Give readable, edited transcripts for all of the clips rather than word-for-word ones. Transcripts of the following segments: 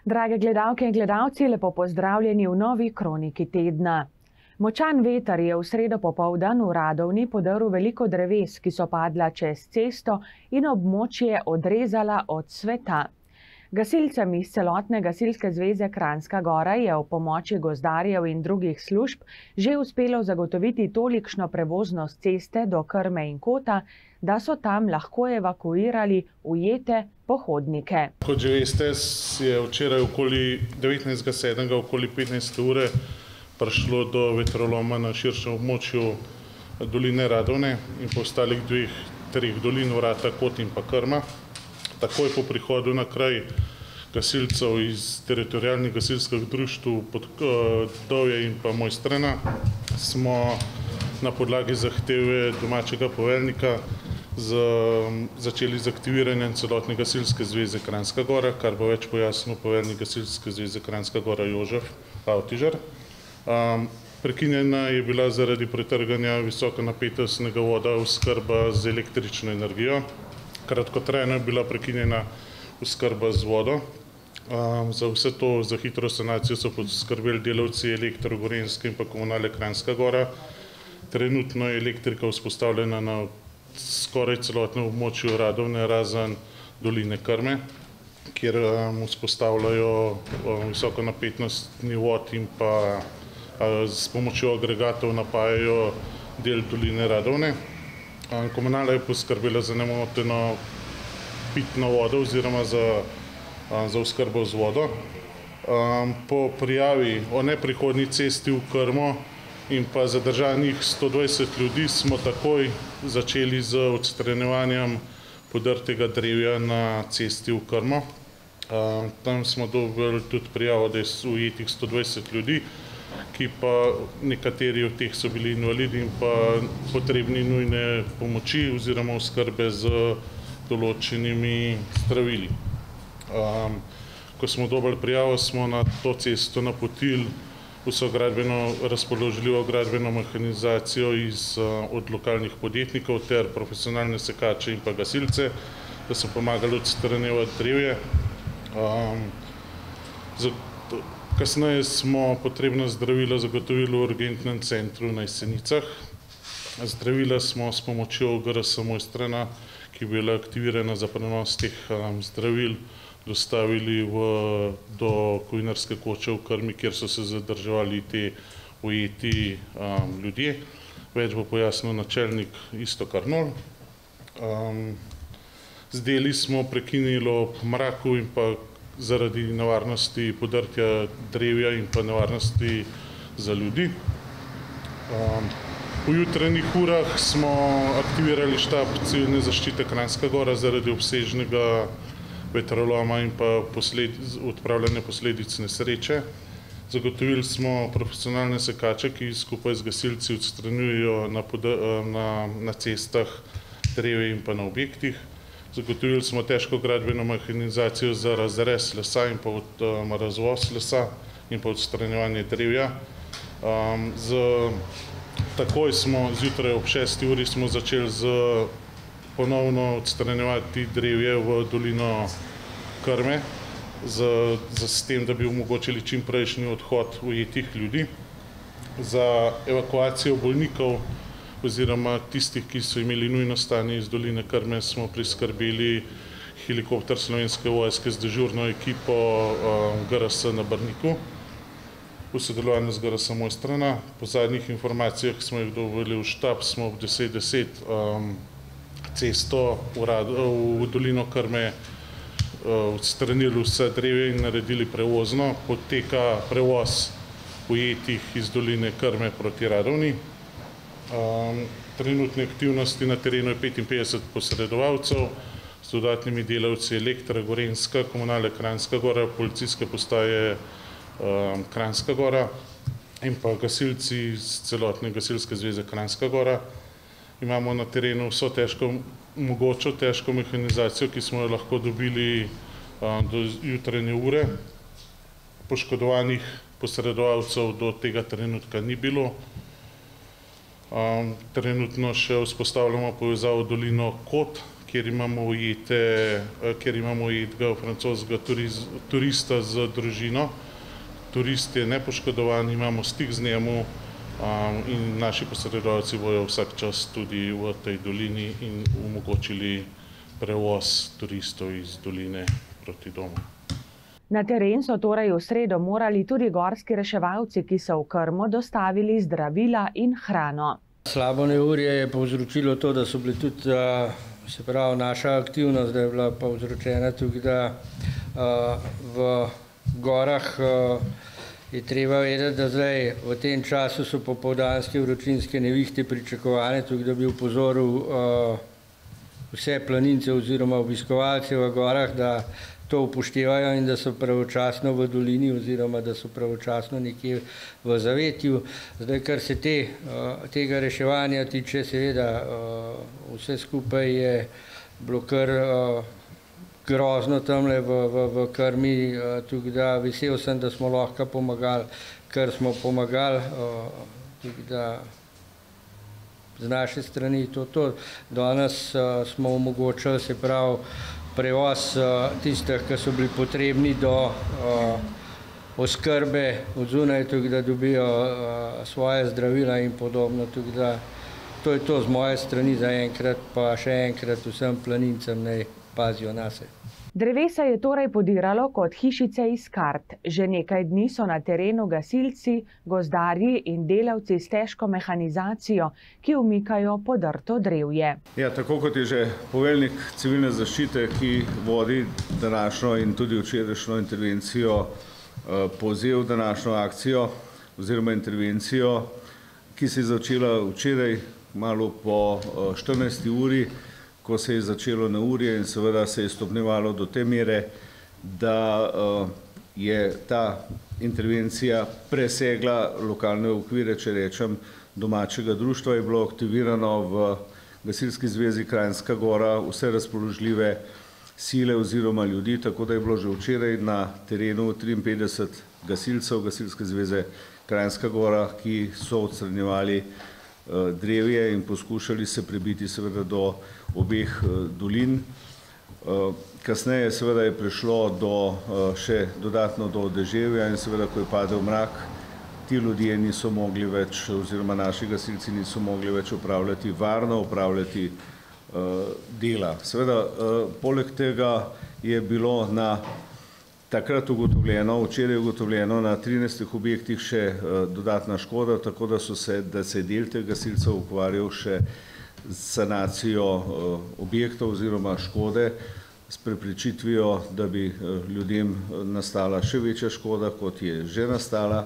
Drage gledalke in gledalci, lepo pozdravljeni v novi kroniki tedna. Močan veter je v sredo popoldan v Radovni podrl veliko dreves, ki so padla čez cesto in območje odrezala od sveta. Gasilcem iz celotne Gasilske zveze Kranjska Gora je v pomoči gozdarjev in drugih služb že uspelo zagotoviti tolikšno prevoznost ceste do Krme in Kota, da so tam lahko evakuirali ujete pohodnike. Kot že veste, je včeraj okoli 19.7. okoli 15. ure prišlo do vetroloma na širšem območju doline Radovne in po ostalih treh dolin, Vrata, Kot in pa Krma. Takoj po prihodu na kraj gasilcev iz teritorialnih gasilskih društev Podovje in pa Mojstrana smo na podlagi zahteve domačega poveljnika začeli z aktiviranjem celotne Gasilske zveze Kranjska Gora, kar bo več pojasnil poveljnik Gasilske zveze Kranjska Gora Jožef Avtižar. Prekinjena je bila zaradi pretrganja visokonapetostnega voda oskrba z električno energijo. Kratkotrajno je bila prekinjena oskrba z vodo. Za vse to, za hitro sanacijo so poskrbeli delavci Elektro Gorenjske in pa Komunale Kranjska Gora. Trenutno je elektrika vzpostavljena na skoraj celotnem območju Radovne, razen doline Krme, kjer vzpostavljajo visokonapetostni vod in pa s pomočjo agregatov napajajo del doline Radovne. Komunala je poskrbela za nemoteno pitno vodo oziroma za oskrbo z vodo. Po prijavi o neprihodni cesti v Krmo in pa zadržanih 120 ljudi smo takoj začeli z odstranjevanjem podrtega drevja na cesti v Krmo. Tam smo dobili tudi prijavo, da je ujetih 120 ljudi, ki pa nekateri od teh so bili invalidi in pa potrebni nujne pomoči oziroma oskrbe z določenimi zdravili. Ko smo dobili prijavo, smo na to cesto napotili vso razpoložljivo gradbeno mehanizacijo od lokalnih podjetnikov ter profesionalne sekače in pa gasilce, da so pomagali odstranjevati drevje. Kasneje smo potrebna zdravila zagotovili v urgentnem centru na Jesenicah. Zdravila smo s pomočjo GRS Mojstrana, ki je bila aktivirana za prenos teh zdravil, dostavili do Kovinarske koče v Krmi, kjer so se zadrževali ti ujeti ljudje. Več bo pojasnil načelnik Iztok Arnold. Z deli smo prekinili ob mraku in pa zaradi nevarnosti podrtja drevja in pa nevarnosti za ljudi. V jutranjih urah smo aktivirali štab civilne zaščite Kranjska Gora zaradi obsežnega vetroloma in pa odpravljanja posledic nesreče. Zagotovili smo profesionalne sekače, ki skupaj z gasilci odstranjujejo na cestah drevje in pa na objektih. Zagotovili smo težko gradbeno mehanizacijo za razrez lesa in pa razvoz lesa in pa odstranjevanje drevja. Takoj smo zjutraj ob 6. uri smo začeli ponovno odstranjevati drevje v dolino Krme, s tem, da bi omogočili čim prejšnji odhod ujetih ljudi. Za evakuacijo bolnikov oziroma tistih, ki so imeli nujno stanje iz doline Krme, smo priskrbeli helikopter Slovenske vojske z dežurno ekipo GRS na Brniku v sodelovanju z GRS Mojstrana. Po zadnjih informacijah smo jih dobili v štab, smo ob 10:10 cesto v dolino Krme odstranili vse drevje in naredili prevozno. Poteka prevoz ujetih iz doline Krme proti Radovni. Trenutne aktivnosti na terenu je 55 posredovalcev z dodatnimi delavci Elektra Gorenjska, Komunale Kranjska Gora, policijske postaje Kranjska Gora in pa gasilci iz celotne Gasilske zveze Kranjska Gora. Imamo na terenu vso mogočo težko mehanizacijo, ki smo jo lahko dobili do jutranje ure. Poškodovanih posredovalcev do tega trenutka ni bilo. Trenutno še vzpostavljamo povezavo dolino Kot, kjer imamo ujetega francoskega turista z družino. Turist je nepoškodovan, imamo stik z njemu in naši posredovalci bojo vsak čas tudi v tej dolini in omogočili prevoz turistov iz doline proti domu. Na teren so torej v sredo morali tudi gorski reševalci, ki so v krmo dostavili zdravila in hrano. Slabo neurje je povzročilo to, da so bili tudi, se pravi, naša aktivnost, da je bila povzročena tudi, da v gorah je treba vedeti, da zdaj v tem času so popoldanske vročinske nevihte pričakovane, tudi da bi upozoril vse planince oziroma obiskovalce v gorah, da to upoštevajo in da so pravočasno v dolini oziroma da so pravočasno nekje v zavetju. Zdaj, kar se tega reševanja tiče, seveda vse skupaj je bilo kar grozno tamle v krmi, tudi da vesel sem, da smo lahko pomagali, kar smo pomagali, tudi da z naše strani to. Danes smo omogočili, se pravi, prevoz tistih, ki so bili potrebni do oskrbe od zunaj, tudi da dobijo svoje zdravila in podobno. Tudi da to je to z moje strani zaenkrat, pa še enkrat vsem planincem naj pazijo nase. Drevesa je torej podiralo kot hišice iz kart. Že nekaj dni so na terenu gasilci, gozdarji in delavci s težko mehanizacijo, ki umikajo podrto drevje. Ja, tako kot je že poveljnik civilne zaščite, ki vodi današnjo in tudi včerajšnjo intervencijo, povzel današnjo akcijo oziroma intervencijo, ki se je začela včeraj malo po 14. uri, ko se je začelo neurje in seveda se je stopnjevalo do te mere, da je ta intervencija presegla lokalne okvire, če rečem, domačega društva. Je bilo aktivirano v Gasilski zvezi Kranjska Gora vse razpoložljive sile oziroma ljudi, tako da je bilo že včeraj na terenu 53 gasilcev Gasilske zveze Kranjska Gora, ki so odstranjevali drevje in poskušali se prebiti seveda do obeh dolin. Kasneje seveda je prišlo še dodatno do deževja in seveda, ko je padel mrak, ti ljudje niso mogli več, oziroma naši gasilci niso mogli več varno opravljati dela. Seveda, poleg tega je bilo takrat ugotovljeno, včeraj ugotovljeno na 13 objektih še dodatna škoda, tako da se je del teh gasilcev ukvarjal še z sanacijo objektov oziroma škode s preprečitvijo, da bi ljudem nastala še večja škoda, kot je že nastala.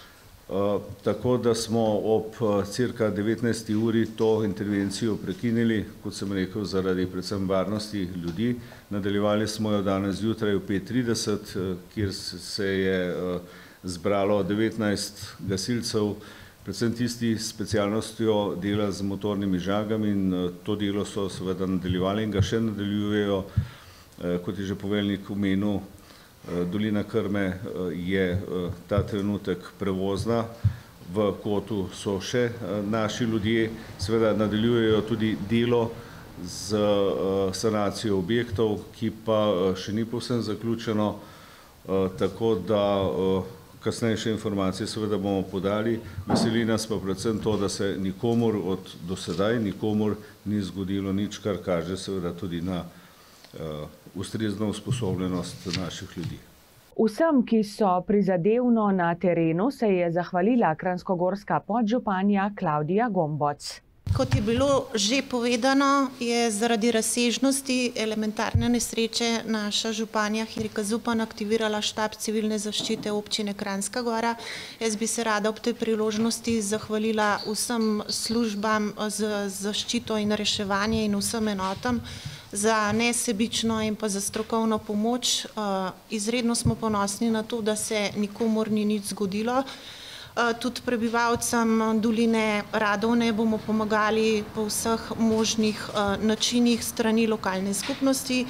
Tako da smo ob cirka 19. uri to intervencijo prekinili, kot sem rekel, zaradi predvsem varnosti ljudi. Nadaljevali smo jo danes zjutraj v 5:30, kjer se je zbralo 19 gasilcev, predvsem tisti s specialnostjo dela z motornimi žagami, in to delo so seveda nadaljevali in ga še nadaljujejo. Kot je že poveljnik omenil, dolina Krme je ta trenutek prevozna, v kotu so še naši ljudje, seveda nadaljujejo tudi delo z sanacijo objektov, ki pa še ni povsem zaključeno, tako da kasnejše informacije seveda bomo podali. Veseli nas pa predvsem to, da se nikomur do sedaj nikomur ni zgodilo nič, kar kaže seveda tudi na ustrezno usposobljenost naših ljudi. Vsem, ki so prizadevno na terenu, se je zahvalila kranjskogorska podžupanja Klavdija Gomboc. Kot je bilo že povedano, je zaradi razsežnosti elementarne nesreče naša županja Henrika Zupan aktivirala štab civilne zaščite občine Kranjska Gora. Jaz bi se rada ob tej priložnosti zahvalila vsem službam za zaščito in reševanje in vsem enotam za nesebično in pa za strokovno pomoč. Izredno smo ponosni na to, da se nikomur ni nič zgodilo. Tudi prebivalcem doline Radovne bomo pomagali po vseh možnih načinih strani lokalne skupnosti.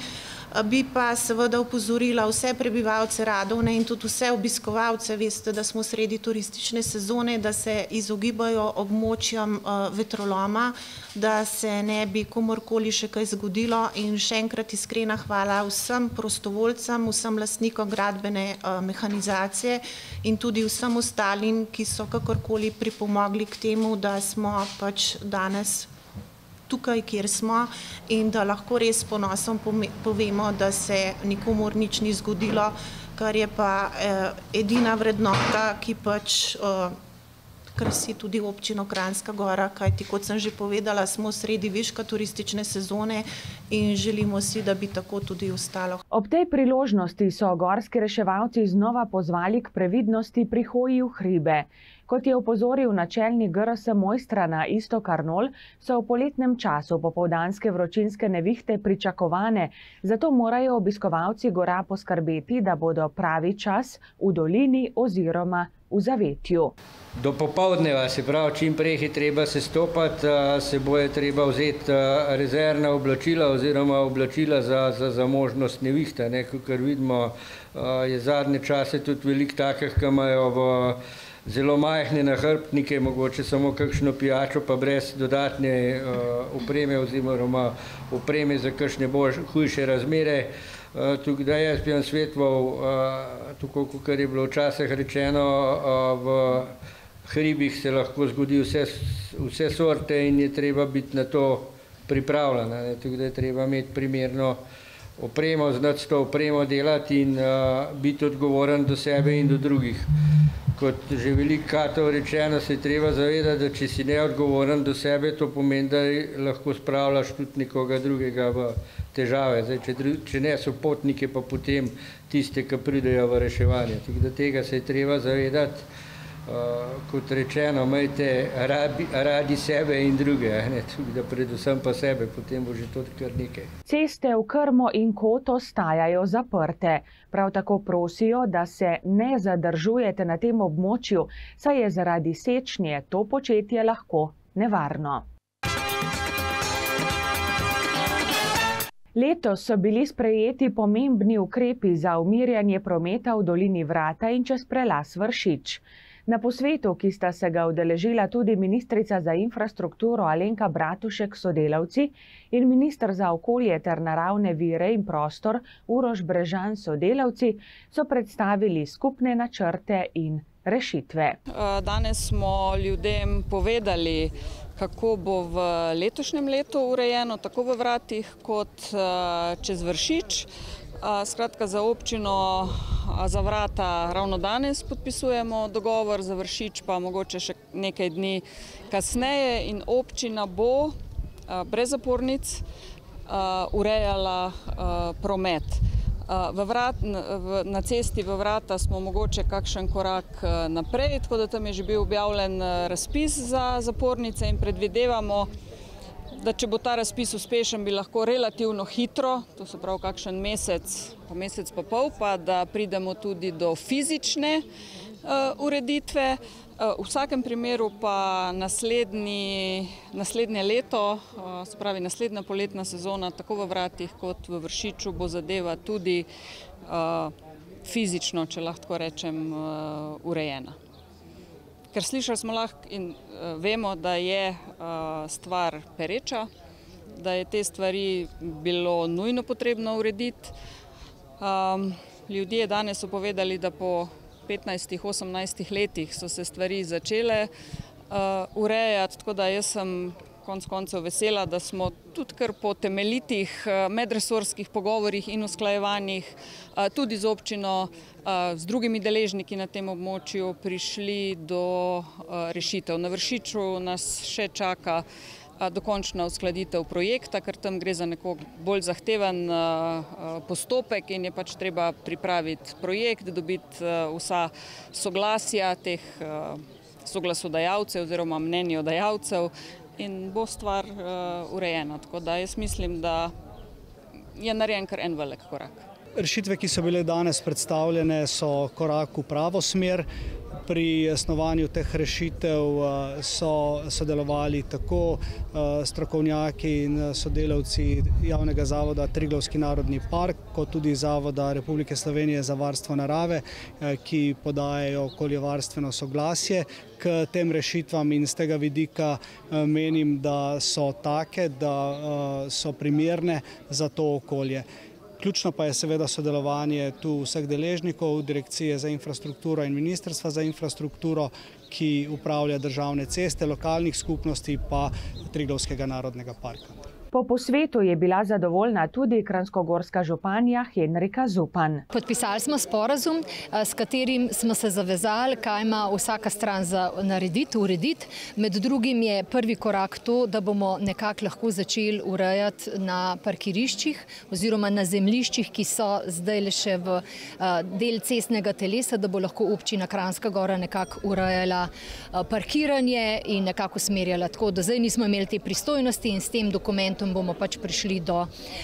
Bi pa seveda opozorila vse prebivalce Radovne in tudi vse obiskovalce, veste, da smo sredi turistične sezone, da se izogibajo območjem vetroloma, da se ne bi komorkoli še kaj zgodilo, in še enkrat iskrena hvala vsem prostovoljcem, vsem lastnikom gradbene mehanizacije in tudi vsem ostalim, ki so kakorkoli pripomogli k temu, da smo pač danes tukaj, kjer smo, in da lahko res s ponosom povemo, da se nikomur nič ni zgodilo, kar je pa edina vrednota, ki pač krasi tudi občino Kranjska Gora, kajti, kot sem že povedala, smo sredi viška turistične sezone in želimo si, da bi tako tudi ostalo. Ob tej priložnosti so gorski reševalci znova pozvali k previdnosti pri hoji v hribe. Kot je opozoril načelnik GRS Mojstrana Iztok Arnol, so v poletnem času popoldanske vročinske nevihte pričakovane, zato morajo obiskovalci gora poskrbeti, da bodo pravi čas v dolini oziroma v zavetju. Do popoldneva, se pravi, čim prej je treba sestopati, se bo je treba vzeti rezervna oblačila oziroma oblačila za možnost nevihte. Ker vidimo, je zadnje čase tudi veliko takih, ki imajo v zelo majhne nahrbtnike, mogoče samo kakšno pijačo, pa brez dodatne opreme oziroma opreme za kakšne hujše razmere. Tukaj da jaz bi vam svetoval, tako kot je bilo včasih rečeno, v hribih se lahko zgodi vse sorte in je treba biti na to pripravljen. Tukaj da je treba imeti primerno opremo, znati s to opremo delati in biti odgovoren do sebe in do drugih. Kot že velikokrat rečeno, se je treba zavedati, da če si neodgovoren do sebe, to pomeni, da lahko spravljaš tudi nekoga drugega v težave. Če ne so potnike, pa potem tiste, ki pridejo v reševanje. Tako da tega se je treba zavedati. Kot rečeno, imejte radi sebe in druge, da predvsem pa sebe, potem bo že to kar nekaj. Ceste v Krmo in Kot ostajajo zaprte. Prav tako prosijo, da se ne zadržujete na tem območju, saj je zaradi sečnje to početje lahko nevarno. Letos so bili sprejeti pomembni ukrepi za umirjanje prometa v dolini Vrata in čez prelaz Vršič. Na posvetu, ki sta se ga udeležila tudi ministrica za infrastrukturo Alenka Bratušek s sodelavci in minister za okolje ter naravne vire in prostor Uroš Brežan s sodelavci, so predstavili skupne načrte in rešitve. Danes smo ljudem povedali, kako bo v letošnjem letu urejeno tako v Vratih kot čez Vršič. Skratka, za občino za Vrata ravno danes podpisujemo dogovor, za Vršič pa mogoče še nekaj dni kasneje, in občina bo brez zapornic urejala promet. Na cesti v Vrata smo mogoče kakšen korak naprej, tako da tam je že bil objavljen razpis za zapornice in predvidevamo, da če bo ta razpis uspešen, bi lahko relativno hitro, to se pravi kakšen mesec pa pol, pa da pridemo tudi do fizične ureditve. V vsakem primeru pa naslednje leto, se pravi naslednja poletna sezona, tako v Vratih kot v Vršiču, bo zadeva tudi fizično, če lahko rečem, urejena. Ker slišali smo lahko in vemo, da je stvar pereča, da je te stvari bilo nujno potrebno urediti. Ljudje danes so povedali, da po 15-18 letih so se stvari začele urejati, tako da jaz sem konec koncev vesela, da smo tudi kar po temeljitih medresorskih pogovorih in usklajevanjih tudi z občino, z drugimi deležniki na tem območju prišli do rešitev. Na Vršiču nas še čaka dokončna uskladitev projekta, ker tam gre za nekoliko bolj zahteven postopek in je pač treba pripraviti projekt, dobiti vsa soglasja teh soglasodajalcev oziroma mnenjodajalcev in bo stvar urejena. Tako da jaz mislim, da je narejen kar en velik korak. Rešitve, ki so bile danes predstavljene, so korak v pravo smer. Pri snovanju teh rešitev so sodelovali tako strokovnjaki in sodelavci javnega zavoda Triglavski narodni park, kot tudi Zavoda Republike Slovenije za varstvo narave, ki podajajo okoljevarstveno soglasje k tem rešitvam, in z tega vidika menim, da so take, da so primerne za to okolje. Ključno pa je seveda sodelovanje tu vseh deležnikov, Direkcije za infrastrukturo in Ministrstva za infrastrukturo, ki upravlja državne ceste, lokalnih skupnosti pa Triglavskega narodnega parka. Po posvetu je bila zadovoljna tudi kranjskogorska županja Henrika Zupan. Podpisali smo sporazum, s katerim smo se zavezali, kaj ima vsaka stran za narediti, urediti. Med drugim je prvi korak to, da bomo nekako lahko začeli urejati na parkiriščih oziroma na zemljiščih, ki so zdaj le še v del cestnega telesa, da bo lahko občina Kranjska Gora nekako urejala parkiranje in nekako usmerjala. Tako do zdaj nismo imeli te pristojnosti in s tem dokumentom bomo pač prišli do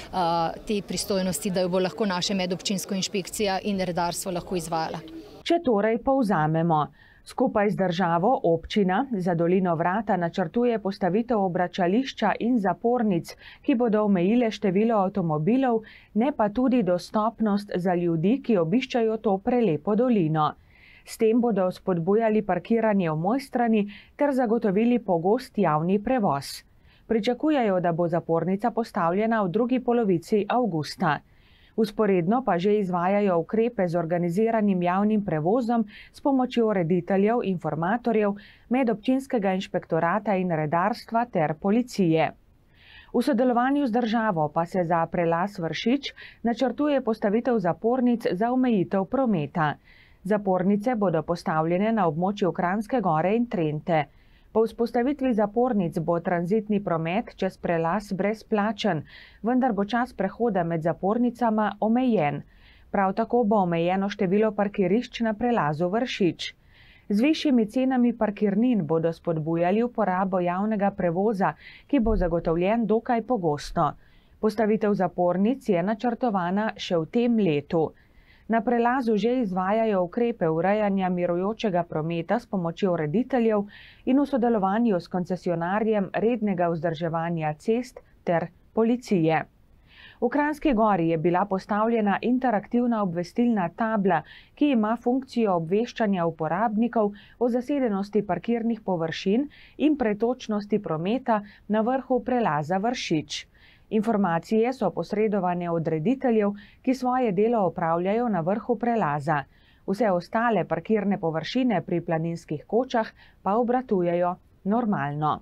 te pristojnosti, da jo bo lahko naša medobčinska inšpekcija in redarstvo lahko izvajala. Če torej povzamemo, skupaj z državo občina za dolino Vrata načrtuje postavitev obračališča in zapornic, ki bodo omejile število avtomobilov, ne pa tudi dostopnost za ljudi, ki obiščajo to prelepo dolino. S tem bodo spodbujali parkiranje v Mojstrani ter zagotovili pogost javni prevoz. Pričakujejo, da bo zapornica postavljena v drugi polovici avgusta. Vzporedno pa že izvajajo ukrepe z organiziranim javnim prevozom s pomočjo rediteljev, informatorjev, medobčinskega inšpektorata in redarstva ter policije. V sodelovanju z državo pa se za prelaz Vršič načrtuje postavitev zapornic za omejitev prometa. Zapornice bodo postavljene na območju Kranjske Gore in Trente. Po vzpostavitvi zapornic bo tranzitni promet čez prelaz brezplačen, vendar bo čas prehoda med zapornicama omejen. Prav tako bo omejeno število parkirišč na prelazu Vršič. Z višjimi cenami parkirnin bodo spodbujali uporabo javnega prevoza, ki bo zagotovljen dokaj pogosto. Postavitev zapornic je načrtovana še v tem letu. Na prelazu že izvajajo ukrepe urejanja mirujočega prometa s pomočjo rediteljev in v sodelovanju s koncesionarjem rednega vzdrževanja cest ter policije. V Kranjski Gori je bila postavljena interaktivna obvestilna tabla, ki ima funkcijo obveščanja uporabnikov o zasedenosti parkirnih površin in pretočnosti prometa na vrhu prelaza Vršič. Informacije so posredovane od rediteljev, ki svoje delo opravljajo na vrhu prelaza. Vse ostale parkirne površine pri planinskih kočah pa obratujejo normalno.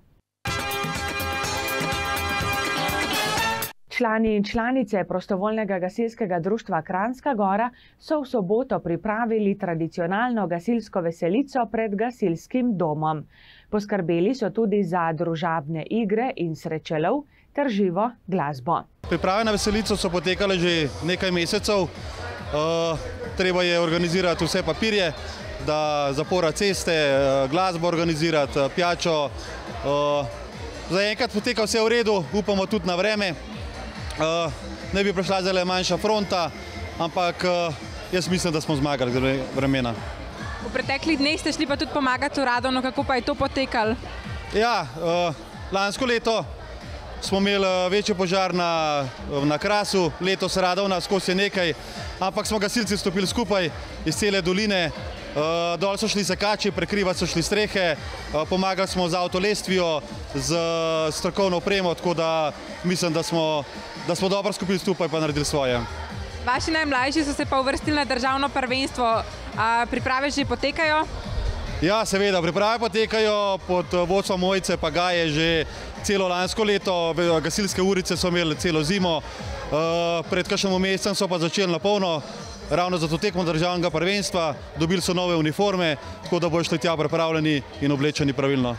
Člani in članice prostovoljnega gasilskega društva Kranjska Gora so v soboto pripravili tradicionalno gasilsko veselico pred gasilskim domom. Poskrbeli so tudi za družabne igre in srečelov ter živo glasbo. Priprave na veselico so potekale že nekaj mesecev. Treba je organizirati vse papirje, da zapora ceste, glasbo organizirati, pijačo. Zaenkrat poteka vse v redu, upamo tudi na vreme. Ne bi prišla zdaj manjša fronta, ampak jaz mislim, da smo zmagali vremena. V preteklih dneh ste šli pa tudi pomagati uradovno, kako pa je to potekalo? Ja, lansko leto smo imeli večji požar na Krasu, letos radovna, skozi je nekaj, ampak smo gasilci stopili skupaj iz cele doline. Dol so šli sekači, prekrivati so šli strehe, pomagali smo z avtolestvijo, z strokovno opremo, tako da mislim, da smo dobro skupili skupaj pa naredili svoje. Vaši najmlajši so se pa uvrstili na državno prvenstvo. Priprave že potekajo? Ja, seveda, priprave potekajo pod vodstvom Mojce pa Gaje že celo lansko leto. Gasilske urice so imeli celo zimo, pred kakšnim mesecem so pa začeli na polno. Ravno zato tekmo državnega prvenstva, dobili so nove uniforme, tako da bodo šli tja pripravljeni in oblečeni pravilno.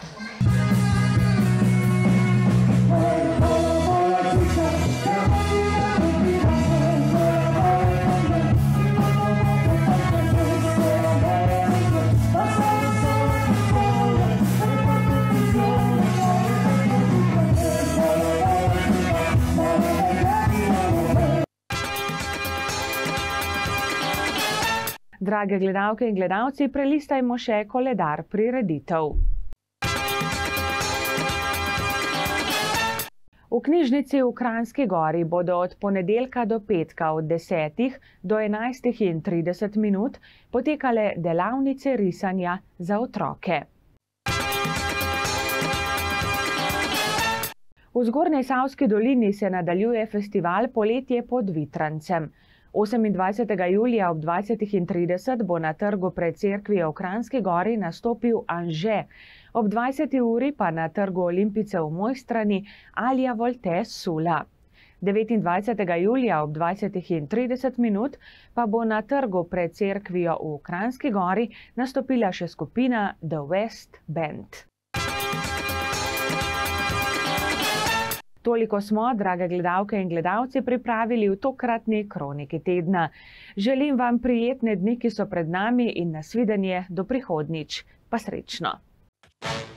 Drage gledalke in gledalci, prelistajmo še koledar prireditev. V knjižnici v Kranjski Gori bodo od ponedeljka do petka od 10 do 11:30 minut potekale delavnice risanja za otroke. V Zgornji Savski dolini se nadaljuje festival Poletje pod Vitrancem. 28. julija ob 20:30 bo na trgu pred cerkvijo v Kranjski Gori nastopil Anže, ob 20. uri pa na trgu Olimpijcev v Mojstrani Alja Voltes Sula. 29. julija ob 20:30 minut pa bo na trgu pred cerkvijo v Kranjski Gori nastopila še skupina The West Band. Toliko smo, drage gledalke in gledalci, pripravili v tokratni kroniki tedna. Želim vam prijetne dni, ki so pred nami, in nasvidenje do prihodnjič. Pa srečno!